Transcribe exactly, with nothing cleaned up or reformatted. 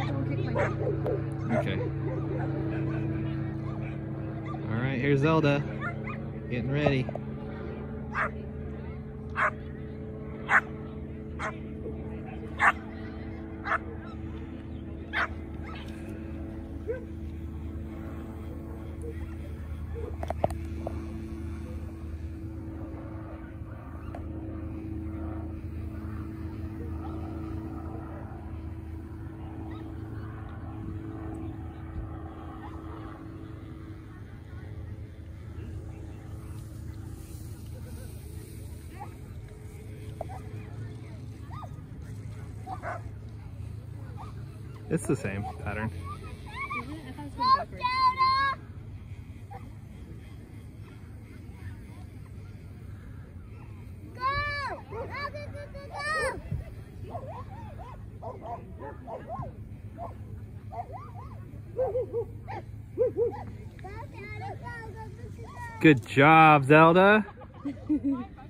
Okay. All right, here's Zelda. Getting ready. It's the same pattern. Is it? I thought it was going backwards. Good job, Zelda.